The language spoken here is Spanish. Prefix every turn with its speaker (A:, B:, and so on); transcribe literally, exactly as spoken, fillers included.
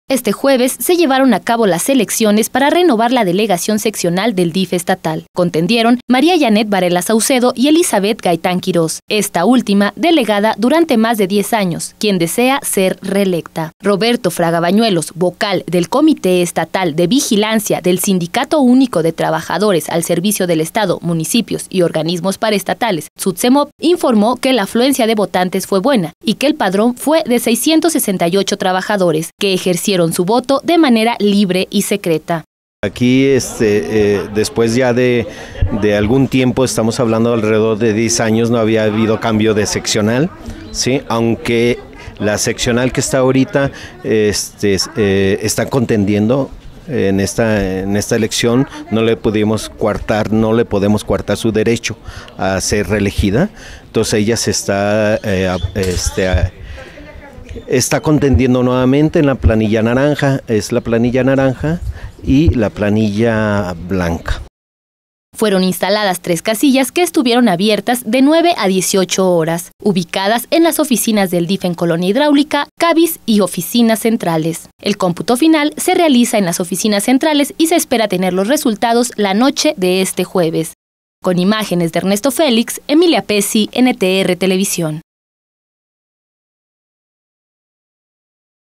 A: Este jueves se llevaron a cabo las elecciones para renovar la delegación seccional del D I F estatal. Contendieron María Janet Varela Saucedo y Elizabeth Gaitán Quirós, esta última delegada durante más de diez años, quien desea ser reelecta. Roberto Fraga Bañuelos, vocal del Comité Estatal de Vigilancia del Sindicato Único de Trabajadores al Servicio del Estado, Municipios y Organismos Paraestatales, SUTSEMOP, informó que la afluencia de votantes fue buena y que el padrón fue de seiscientos sesenta y ocho trabajadores que ejercieron su voto de manera libre y secreta.
B: Aquí, este, eh, después ya de, de algún tiempo, estamos hablando alrededor de diez años, no había habido cambio de seccional, ¿sí? Aunque la seccional que está ahorita este, eh, está contendiendo en esta, en esta elección, no le pudimos coartar, no le podemos coartar su derecho a ser reelegida, entonces ella se está eh, este, Está contendiendo nuevamente en la planilla naranja, es la planilla naranja y la planilla blanca.
A: Fueron instaladas tres casillas que estuvieron abiertas de nueve a dieciocho horas, ubicadas en las oficinas del D I F en Colonia Hidráulica, Cabis y oficinas centrales. El cómputo final se realiza en las oficinas centrales y se espera tener los resultados la noche de este jueves. Con imágenes de Ernesto Félix, Emilia Pesi, N T R Televisión.